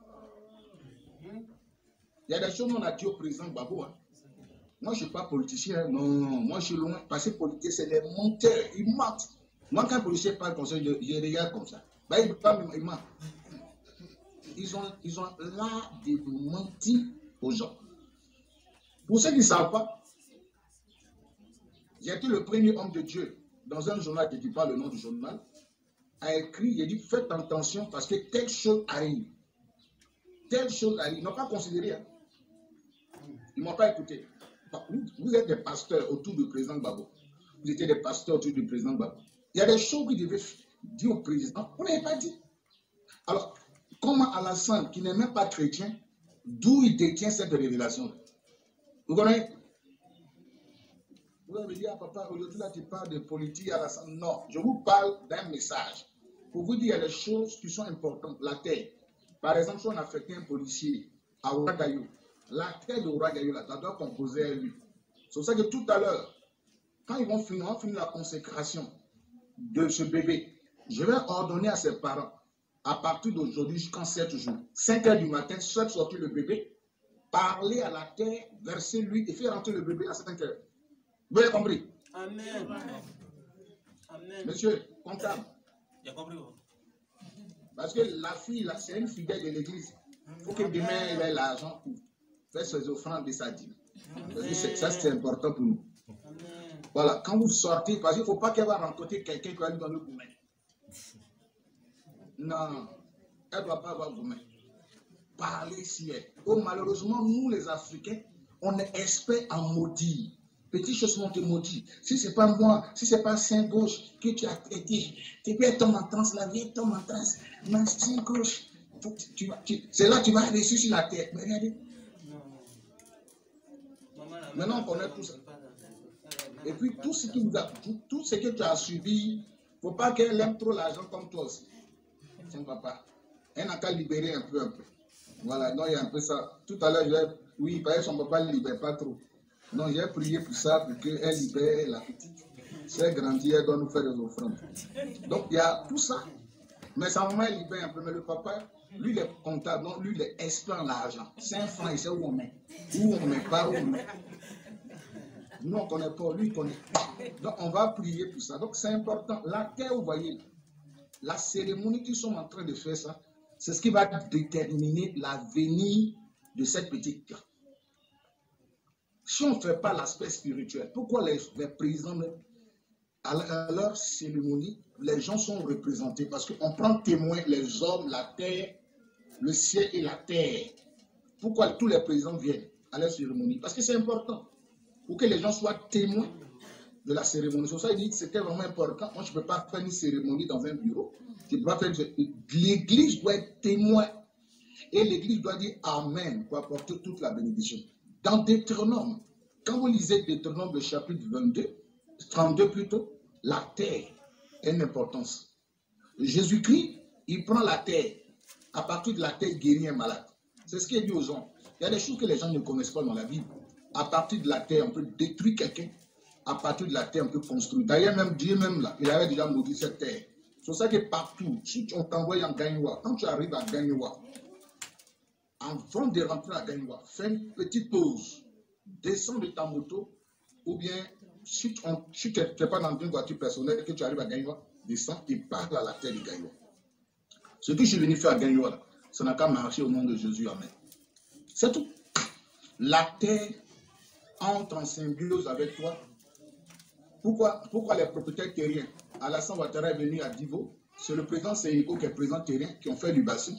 Speaker 1: Il y a des choses qu'on a dit au président Gbagbo. Hein. Moi, je ne suis pas politicien. Non, moi, je suis loin. Parce que politicien, c'est les menteurs. Ils mentent. Moi, quand un policier parle comme ça, je, je regarde comme ça. Ben, ils parlent, ils mentent. Ils ont, ils ont l'art de mentir aux gens. Pour ceux qui ne savent pas, j'ai été le premier homme de Dieu dans un journal, je ne dis pas le nom du journal, a écrit, il a dit, faites attention parce que telle chose arrive. Telle chose arrive. Ils n'ont pas considéré. Hein. Ils ne m'ont pas écouté. Vous, vous êtes des pasteurs autour du président Gbagbo. Vous étiez des pasteurs autour du président Gbagbo. Il y a des choses qu'ils devaient dire au président. On n'avait pas dit. Alors, comment Alassane, qui n'est même pas chrétien, d'où il détient cette révélation? Vous connaissez? Vous allez me dire, ah, papa, aujourd'hui là tu parles de politique, Alassane. Non, je vous parle d'un message. Pour vous dire les choses qui sont importantes. La terre. Par exemple, si on affecte un policier à Ouagadougou, la terre de Ouagadougou, là, ça doit composer à lui. C'est pour ça que tout à l'heure, quand ils vont finir, on va finir la consécration de ce bébé, je vais ordonner à ses parents, à partir d'aujourd'hui jusqu'en sept jours, cinq heures du matin, soit sortir le bébé, parler à la terre, verser lui et faire rentrer le bébé à cinq heures. Vous avez compris?
Speaker 5: Amen. Amen.
Speaker 1: Monsieur, comptable.
Speaker 5: J'ai compris.
Speaker 1: Parce que la fille, là, c'est une fidèle de l'église. Il faut que demain, elle ait l'argent pour faire ses offrandes de sa dîme. Ça, c'est important pour nous.
Speaker 5: Amen.
Speaker 1: Voilà, quand vous sortez, parce qu'il ne faut pas qu'elle va rencontrer quelqu'un qui va aller dans le gourmet. Non, elle ne doit pas avoir gourmet. Parler si elle. Oh, malheureusement, nous, les Africains, on est experts en maudire. Petites choses sont te maudire. Si ce n'est pas moi, si ce n'est pas Saint-Gauche que tu as traité, tu peux être en transe, la vie tombe en transe. Mais Saint-Gauche, c'est là que tu vas réussir sur la tête. Mais regardez. Maintenant, on connaît tout ça. Et puis, tout ce, qui vous a, tout, tout ce que tu as subi, il ne faut pas qu'elle aime trop l'argent comme toi aussi. Son papa. Elle n'a qu'à libérer un peu, un peu. Voilà, non, il y a un peu ça. Tout à l'heure, je vais, oui, parce que son papa ne libère pas trop. Non, j'ai prié pour ça, pour qu'elle libère la petite. Si elle grandit, elle doit nous faire des offrandes. Donc, il y a tout ça. Mais sa maman, elle libère un peu. Mais le papa, lui, il est comptable. Non, lui, il est expert en l'argent. cinq francs, il sait où on met. Où on met, pas où on met. Nous, on ne connaît pas. Lui, il connaît. Donc, on va prier pour ça. Donc, c'est important. La terre, vous voyez, la cérémonie qu'ils sont en train de faire ça, c'est ce qui va déterminer l'avenir de cette petite terre. Si on ne fait pas l'aspect spirituel, pourquoi les, les présidents, à leur cérémonie, les gens sont représentés? Parce qu'on prend témoin les hommes, la terre, le ciel et la terre. Pourquoi tous les présidents viennent à leur cérémonie? Parce que c'est important. Pour que les gens soient témoins de la cérémonie. C'est pour ça qu'il dit que c'était vraiment important. Moi, je ne peux pas faire une cérémonie dans un bureau. Je peux pas faire une... L'église doit être témoin. Et l'église doit dire Amen pour apporter toute la bénédiction. Dans Deutéronome, quand vous lisez Deutéronome, le chapitre vingt-deux, trente-deux plutôt, la terre a une importance. Jésus-Christ, il prend la terre. À partir de la terre, il guérit un malade. C'est ce qu'il dit aux gens. Il y a des choses que les gens ne connaissent pas dans la Bible. À partir de la terre, on peut détruire quelqu'un. À partir de la terre, on peut construire. D'ailleurs, même Dieu, même là, il avait déjà maudit cette terre. C'est pour ça que partout, si on t'envoie en Gagnoua, quand tu arrives à Gagnoua, avant de rentrer à Gagnoua, fais une petite pause, descends de ta moto, ou bien si tu n'es pas dans une voiture personnelle, que tu arrives à Gagnoua, descends et parle à la terre de Gagnoua. Ce que je suis venu faire à Gagnoua, ça n'a qu'à marcher au nom de Jésus. Amen. C'est tout. La terre entre en symbiose avec toi. Pourquoi, pourquoi les propriétaires terriens? Alassane Ouattara est venu à Divo. C'est le président Seyiko qui est président terrien, qui ont fait l'ubation.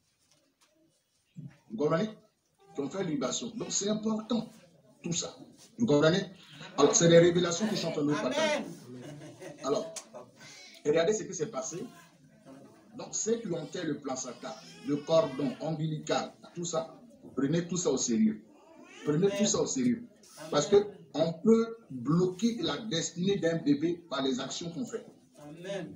Speaker 1: Vous comprenez? Qui ont fait l'ubation. Donc c'est important, tout ça. Vous comprenez? Alors c'est les révélations qui sont en train de nous partager. Alors, regardez ce qui s'est passé. Donc ceux qui ont fait le placenta, le cordon ombilical, tout ça, prenez tout ça au sérieux. Prenez tout ça au sérieux. Parce qu'on peut bloquer la destinée d'un bébé par les actions qu'on fait.
Speaker 5: Amen.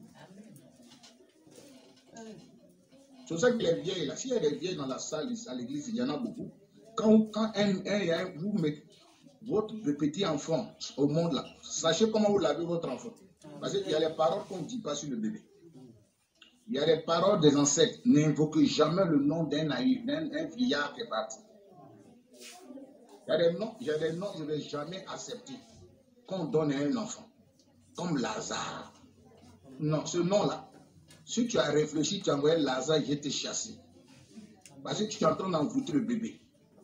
Speaker 1: C'est pour ça que les vieilles, là, s'il y a des vieilles dans la salle, à l'église, il y en a beaucoup. Quand, quand un, un, un, vous mettez, votre petit enfant au monde là, sachez comment vous lavez votre enfant. Parce qu'il y a les paroles qu'on ne dit pas sur le bébé. Il y a les paroles des ancêtres. N'invoquez jamais le nom d'un naïf, d'un vieillard qui est parti. Il y a des noms, il y a des noms que je ne vais jamais accepter qu'on donne à un enfant. Comme Lazare. Non, ce nom-là, si tu as réfléchi, tu as envoyé Lazare, je t'ai chassé. Parce que tu es en train d'envoûter le bébé.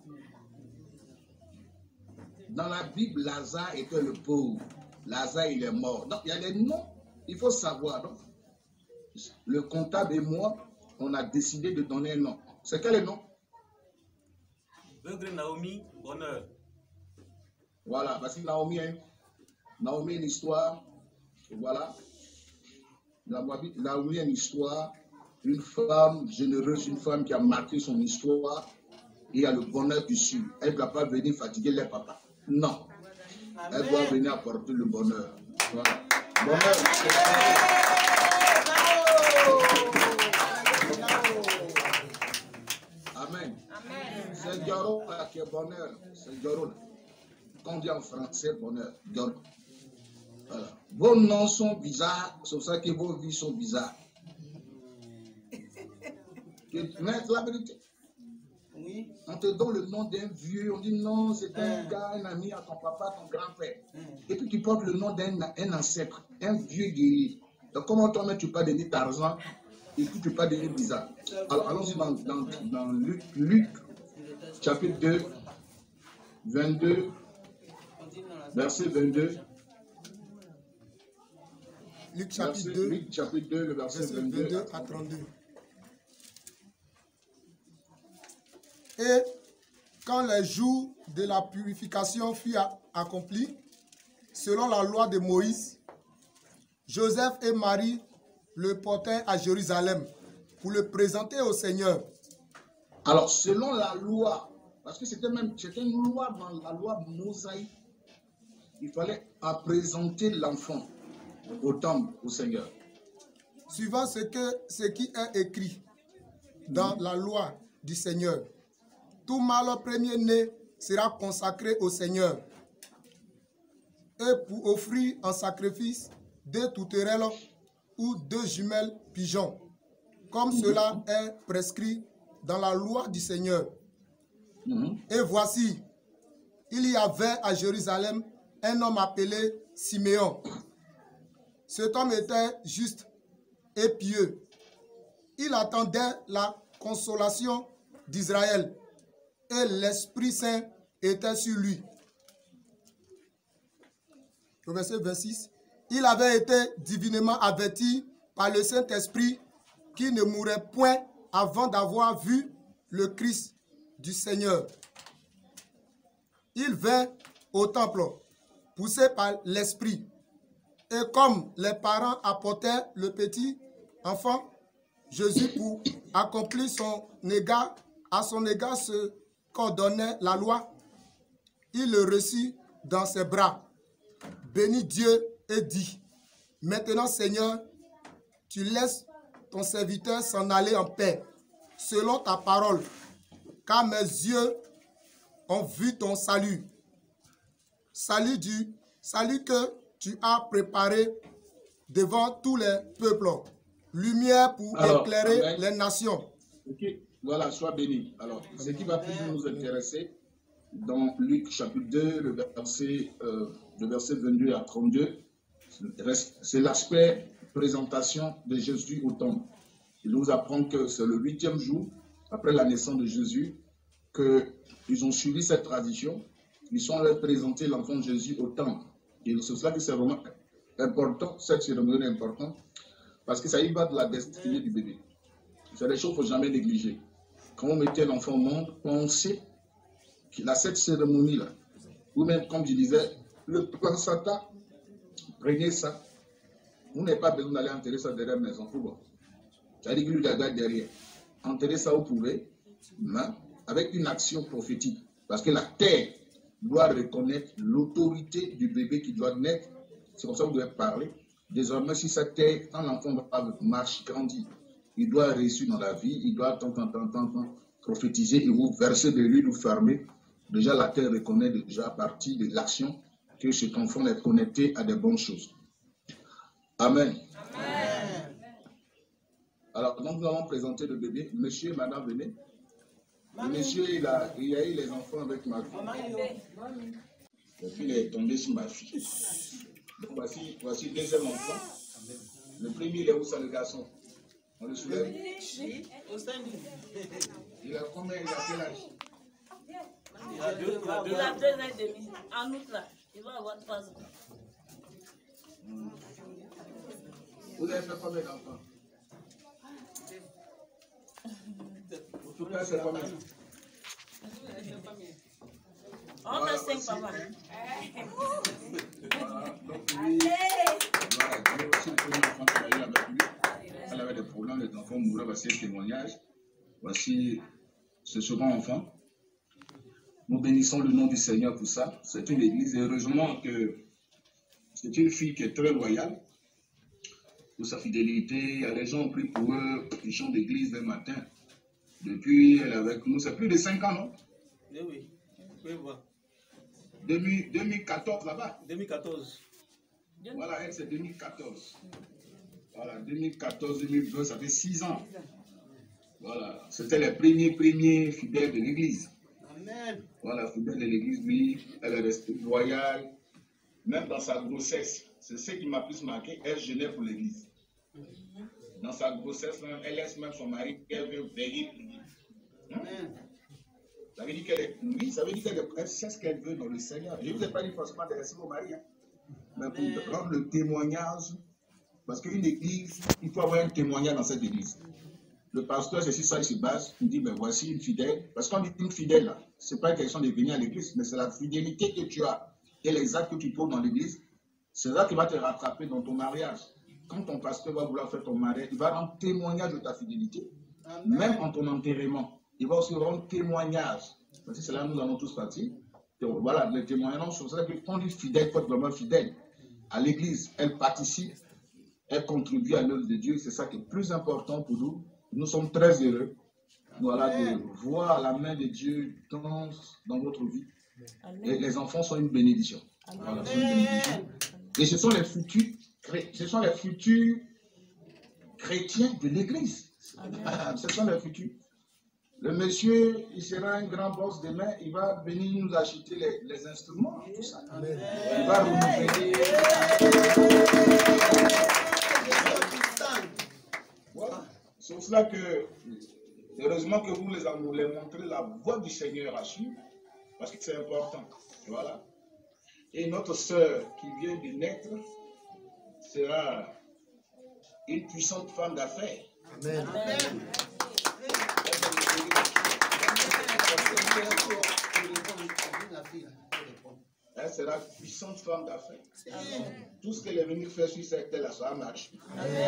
Speaker 1: Dans la Bible, Lazare était le pauvre. Lazare, il est mort. Donc, il y a des noms, il faut savoir. Donc, le comptable et moi, on a décidé de donner un nom. C'est quel est le nom?
Speaker 5: Beugre Naomi, bonheur.
Speaker 1: Voilà, parce que Naomi a une, Naomi a une histoire. Voilà. Naomi a une histoire. Une femme généreuse, une femme qui a marqué son histoire. Et il y a le bonheur dessus. Elle ne doit pas venir fatiguer les papas. Non.
Speaker 5: Amen.
Speaker 1: Elle doit venir apporter le bonheur. Voilà. Bonheur. Amen. C'est Dioro qui est bonheur. C'est Dioro. Quand on dit en français bonheur, Dioro. Voilà. Vos noms sont bizarres, c'est pour ça que vos vies sont bizarres. Mais la vérité.
Speaker 5: Oui.
Speaker 1: On te donne le nom d'un vieux, on dit non, c'est un gars, un ami à ton papa, ton grand-père. Et puis tu portes le nom d'un un ancêtre, un vieux guerrier. Donc comment toi-même tu peux devenir Tarzan et puis tu peux devenir bizarre. Alors allons-y dans, dans, dans Luc, Luc, chapitre deux, vingt-deux, verset vingt-deux.
Speaker 2: Luc chapitre
Speaker 1: Verset,
Speaker 2: deux,
Speaker 1: Luc chapitre deux, le verset
Speaker 2: verset
Speaker 1: vingt-deux,
Speaker 2: vingt-deux à trente-deux. Et quand les jours de la purification furent accomplis, selon la loi de Moïse, Joseph et Marie le portèrent à Jérusalem pour le présenter au Seigneur.
Speaker 1: Alors, selon la loi, parce que c'était même c'était une loi dans la loi mosaïque, il fallait présenter l'enfant au temple, au Seigneur.
Speaker 2: Suivant ce, que, ce qui est écrit dans la loi du Seigneur, tout mâle premier-né sera consacré au Seigneur. Et pour offrir en sacrifice deux tourterelles ou deux jumelles pigeons, comme cela est prescrit dans la loi du Seigneur.
Speaker 1: Mm-hmm.
Speaker 2: Et voici, il y avait à Jérusalem un homme appelé Siméon. Cet homme était juste et pieux. Il attendait la consolation d'Israël et l'Esprit Saint était sur lui. Au verset vingt-six, il avait été divinement averti par le Saint-Esprit qu'il ne mourrait point avant d'avoir vu le Christ du Seigneur. Il vint au temple, poussé par l'Esprit. Et comme les parents apportaient le petit enfant, Jésus, pour accomplir son égard, à son égard ce qu'ordonnait la loi, il le reçut dans ses bras, bénit Dieu et dit, « Maintenant, Seigneur, tu laisses ton serviteur s'en aller en paix, selon ta parole, car mes yeux ont vu ton salut, salut du salut que tu as préparé devant tous les peuples, lumière pour
Speaker 1: Alors,
Speaker 2: éclairer
Speaker 1: amen.
Speaker 2: les nations. »
Speaker 1: Ok, voilà, sois béni. Alors, ce qui va plus nous intéresser, dans Luc chapitre deux, le verset, euh, le verset vingt-deux à trente-deux, c'est l'aspect présentation de Jésus au temple. Il nous apprend que c'est le huitième jour, après la naissance de Jésus, qu'ils ont suivi cette tradition. Ils sont allés présenter l'enfant de Jésus au temple. Et c'est cela que c'est vraiment important, cette cérémonie est importante, parce que ça y va de la destinée du bébé. C'est des choses qu'il ne faut jamais négliger. Quand on mettait l'enfant au monde, on sait qu'il a cette cérémonie-là. Ou même, comme je disais, le placenta, prenez ça. Vous n'avez pas besoin d'aller enterrer ça derrière la maison. Bon. C'est-à-dire qu'il y a derrière. Enterrer ça, vous pouvez, mais avec une action prophétique. Parce que la terre doit reconnaître l'autorité du bébé qui doit naître. C'est comme ça que vous devez parler. Désormais, si cette terre, quand l'enfant va marcher, grandir, il doit réussir dans la vie, il doit tant, tant, tant, tant, tant, prophétiser et vous verser de l'huile, vous fermer. déjà la terre reconnaît déjà à partir de l'action que cet enfant est connecté à des bonnes choses. Amen.
Speaker 3: Amen.
Speaker 1: Alors, donc nous allons présenter le bébé. Monsieur et madame, venez. Le monsieur, il a, il a eu les enfants avec ma fille. Et puis il est tombé sur ma fille. Donc voici, voici le deuxième enfant. Le premier, il est où ça, le garçon? On le soulève. Il a combien? Il a quel âge?
Speaker 5: Il a deux, il a deux.
Speaker 3: Il a deux ans et demi. En août, là, il va avoir trois ans.
Speaker 1: Vous avez fait combien d'enfants? En tout cas, c'est combien?
Speaker 3: On a cinq papas.
Speaker 1: Voilà, donc lui, voilà, il y a aussi le premier enfant qui a eu avec lui. Elle avait des problèmes, les enfants mouraient, voici un témoignage. Voici ce second enfant. Nous bénissons le nom du Seigneur pour ça. C'est une église, et heureusement que c'est une fille qui est très loyale pour sa fidélité. Les gens ont pris pour eux, ils chantent d'église le matin. Depuis, elle est avec nous, c'est plus de cinq ans, non?
Speaker 5: Oui, oui. Vous pouvez voir.
Speaker 1: deux mille quatorze là-bas.
Speaker 5: deux mille quatorze.
Speaker 1: Voilà, elle, c'est deux mille quatorze. Voilà, deux mille quatorze deux mille vingt, ça fait six ans. Voilà, c'était les premiers, premiers fidèles de l'église.
Speaker 5: Amen.
Speaker 1: Voilà, fidèle de l'église, oui, elle est restée loyale, même dans sa grossesse. C'est ce qui m'a plus marqué, elle gênait pour l'église. Dans sa grossesse, elle laisse même son mari qu'elle veut veiller pour lui. Hein? Ça veut dire qu'elle est, oui, ça veut dire qu'elle sait ce qu'elle veut dans le Seigneur. Je ne vous ai pas dit forcément de laisser vos maris, hein, mais pour rendre le témoignage, parce qu'une église, il faut avoir un témoignage dans cette église. Le pasteur, c'est sur ça il se base, il dit, ben voici une fidèle. Parce qu'on dit une fidèle, là, ce n'est pas une question de venir à l'église, mais c'est la fidélité que tu as et les actes que tu poses dans l'église. C'est ça qui va te rattraper dans ton mariage. Quand ton pasteur va vouloir faire ton mariage, il va rendre témoignage de ta fidélité. Amen. Même en ton enterrement, il va aussi rendre témoignage. Parce que c'est là que nous allons tous partir. Voilà, les témoignages, c'est ça que quand on dit fidèle, il faut être vraiment fidèle. À l'église, elle participe, elle contribue à l'œuvre de Dieu. C'est ça qui est plus important pour nous. Nous sommes très heureux, voilà, de voir la main de Dieu dans, dans votre vie. Et les enfants sont une bénédiction. Voilà, sont une bénédiction. Et ce sont les futurs, ce sont les futurs chrétiens de l'église. Ce sont les futurs. Le monsieur, il sera un grand boss demain, il va venir nous acheter les, les instruments, tout ça. Amen. Il va renouveler. Voilà. C'est pour cela que, heureusement que vous les avez montré la voie du Seigneur à suivre, parce que c'est important. Voilà. Et notre sœur qui vient de naître sera une puissante femme d'affaires. Amen. Amen. Elle sera une puissante femme d'affaires. Tout ce qu'elle est venue faire sur cette terre, ça marche. Amen.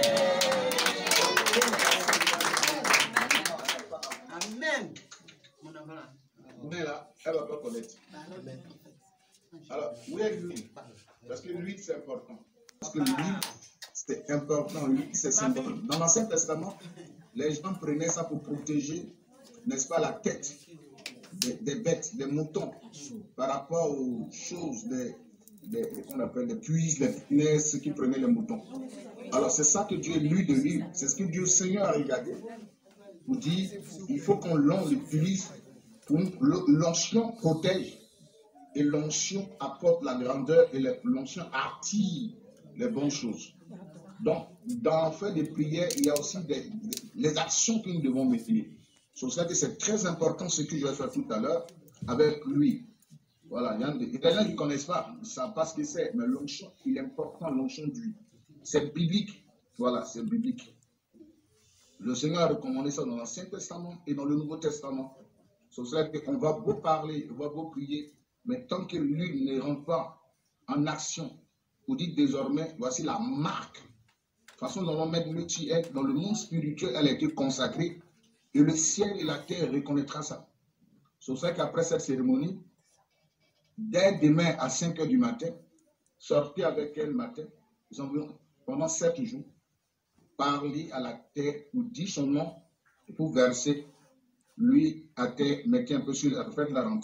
Speaker 1: Amen. Mais là, elle ne va pas connaître. Alors, où est l'huile? Parce que l'huile, c'est important. Parce que l'huile, c'est important. L'huile, c'est symbole. Dans l'Ancien Testament, les gens prenaient ça pour protéger, n'est-ce pas, la tête des, des bêtes, des moutons, par rapport aux choses, des, des, qu'on appelle des puises, les punaises qui prenaient les moutons. Alors, c'est ça que Dieu lui de l'huile. C'est ce que Dieu Seigneur a regardé. Vous dit, il faut qu'on l'utilise pour l'onction protège et l'onction apporte la grandeur et l'onction attire les bonnes choses. Donc, dans le fait des prières, il y a aussi des, des, les actions que nous devons mener. C'est pour ça que c'est très important ce que je vais faire tout à l'heure avec lui. Voilà, il y a des gens qui ne connaissent pas, ils ne savent pas ce que c'est, mais l'onction, il est important, l'onction d'huile. C'est biblique. Voilà, c'est biblique. Le Seigneur a recommandé ça dans l'Ancien Testament et dans le Nouveau Testament. C'est pour cela qu'on va beau parler, on va beau prier, mais tant que l'huile ne rentre pas en action, vous dites désormais, voici la marque. De toute façon, nous allons mettre le tiers dans le monde spirituel, elle a été consacrée, et le ciel et la terre reconnaîtra ça. C'est pour ça qu'après cette cérémonie, dès demain à cinq heures du matin, sortez avec elle le matin, nous environ pendant sept jours, parler à la terre pour dire son nom, et pour verser, lui à terre, mettez un peu sur la, faites la rentrée,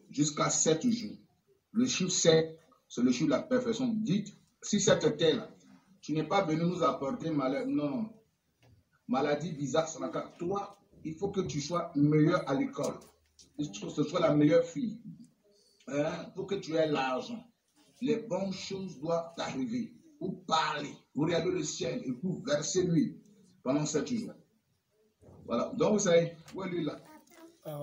Speaker 1: jusqu'à sept jours. Le chiffre sept, c'est le chiffre de la perfection. Dites, si cette terre-là, tu n'es pas venu nous apporter malheur, non, non. Maladie bizarre, ça n'a qu'à toi. Il faut que tu sois meilleur à l'école. Que ce soit la meilleure fille. Hein, pour que tu aies l'argent. Les bonnes choses doivent t'arriver. Pour parler, pour regarder le ciel et pour verser l'huile pendant sept jours. Voilà. Donc, vous savez, où est l'huile là?
Speaker 2: Ah, ouais.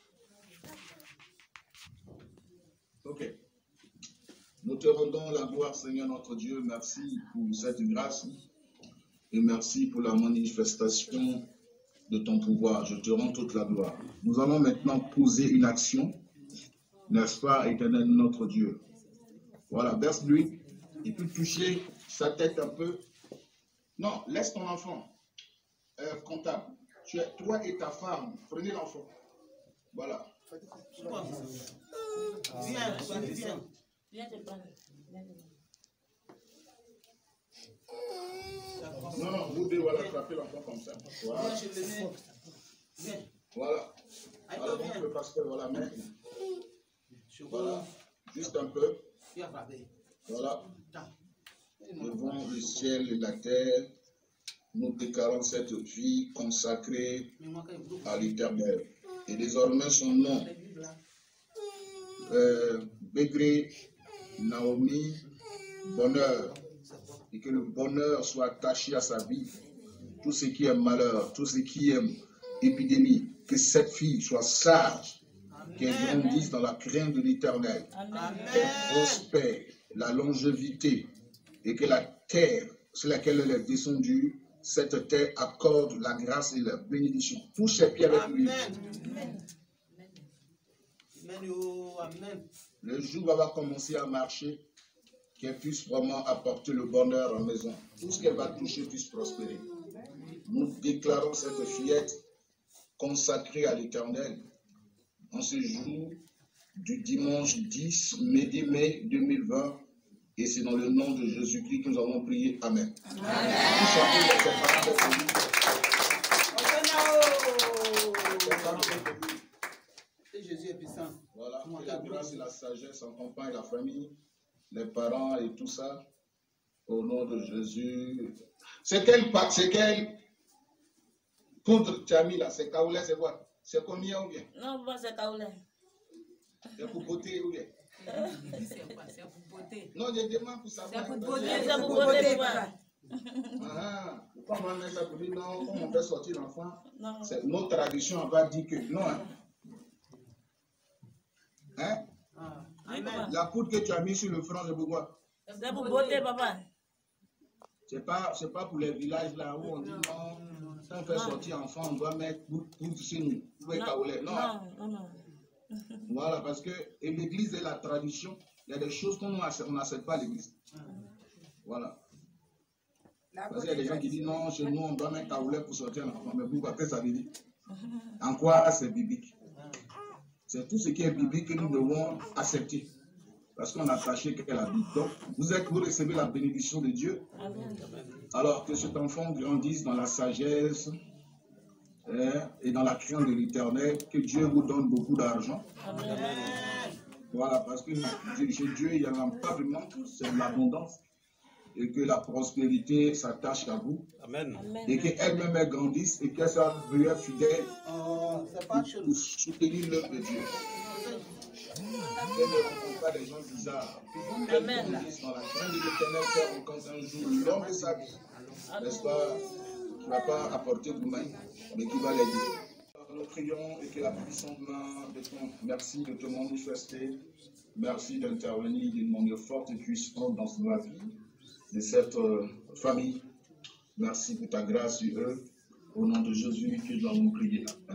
Speaker 1: Ok. Nous te rendons la gloire, Seigneur notre Dieu. Merci pour cette grâce. Et merci pour la manifestation de ton pouvoir. Je te rends toute la gloire. Nous allons maintenant poser une action. N'est-ce pas, éternel notre Dieu? Voilà, verse-lui. Et puis toucher sa tête un peu. Non, laisse ton enfant. Euh, comptable. Tu es, toi et ta femme, prenez l'enfant. Voilà.
Speaker 5: Viens, viens.
Speaker 3: Viens te prendre.
Speaker 1: Non, non, vous devez voilà, attraper l'enfant comme ça. Voilà.
Speaker 5: Viens.
Speaker 1: Voilà. Alors, donc, le pasteur, voilà, maintenant. Voilà. Juste un peu. Voilà. Devant le ciel et la terre, nous déclarons cette vie consacrée à l'Éternel. Et désormais, son nom, euh, Bégré, Naomi, bonheur. Et que le bonheur soit attaché à sa vie. Tout ce qui est malheur, tout ce qui est épidémie, que cette fille soit sage, qu'elle grandisse dans la crainte de l'Éternel, qu'elle prospère, la longévité, et que la terre sur laquelle elle est descendue, cette terre accorde la grâce et la bénédiction. Tous ces pieds avec lui.
Speaker 5: Amen. Amen.
Speaker 1: Le jour où elle va commencer à marcher, qu'elle puisse vraiment apporter le bonheur en maison. Tout ce qu'elle va toucher puisse prospérer. Nous déclarons cette fillette consacrée à l'Éternel en ce jour du dimanche dix mai deux mille vingt. Et c'est dans le nom de Jésus-Christ que nous avons prié. Amen. Amen.
Speaker 5: Et Jésus est puissant.
Speaker 1: Voilà. Et la grâce et la sagesse accompagnent la famille, les parents et tout ça. Au nom de Jésus. C'est quelle pâte, c'est quelle poudre tu as mis là? C'est kaoulé, c'est quoi? C'est combien ou bien?
Speaker 3: Non, c'est kaoulé.
Speaker 1: C'est pour beauté ou bien?
Speaker 3: C'est quoi? C'est pour beauté.
Speaker 1: Non, je demande pour savoir.
Speaker 3: C'est pour beauté.
Speaker 1: C'est
Speaker 3: C'est pour beauté, papa.
Speaker 1: Ah, comment on met ça pour dire non, comment on fait sortir l'enfant?
Speaker 3: Non.
Speaker 1: Nos traditions, on va dire que non. Hein? Hein?
Speaker 5: Ah.
Speaker 3: Amen.
Speaker 1: La poudre que tu as mis sur le front, c'est pourquoi?
Speaker 3: C'est pour beauté, papa.
Speaker 1: C'est pas, c'est pas pour les villages là où on dit non, quand on fait sortir l'enfant, on doit mettre poudre sur nous. Non,
Speaker 3: non, non, non.
Speaker 1: Voilà, parce que l'église et la tradition, il y a des choses qu'on n'accepte pas à l'église. Voilà. Parce qu'il y a des gens qui disent non, chez nous, on doit mettre kaoulé pour sortir l'enfant. Mais pourquoi? Qu'est-ce que ça veut dire? En quoi c'est biblique? C'est tout ce qui est biblique que nous devons accepter. Parce qu'on a sachet qu'elle a Bible. Donc, vous, êtes, vous recevez la bénédiction de Dieu. Amen. Alors que cet enfant grandisse dans la sagesse hein, et dans la crainte de l'Éternel. Que Dieu vous donne beaucoup d'argent. Voilà, parce que chez Dieu, il n'y en a pas de manque, c'est l'abondance. Et que la prospérité s'attache à vous. Amen. Et qu'elle-même elle grandisse et qu'elle soit meilleure fidèle
Speaker 5: Oh, c'est
Speaker 1: pour, pour soutenir l'œuvre de Dieu. Qu'elle ne rencontre pas des gens bizarres. Qu'elle grandisse dans la crainte de l'Éternel, qu'elle rencontre un jour l'homme de sa vie. N'est-ce pas? Qui ne va pas apporter vous-même, mais qui va l'aider. Nous prions et que la puissante main de ton merci de te manifester. Merci d'intervenir d'une manière forte et puissante dans la vie de cette euh, famille. Merci pour ta grâce sur eux. Au nom de Jésus que nous avons prié.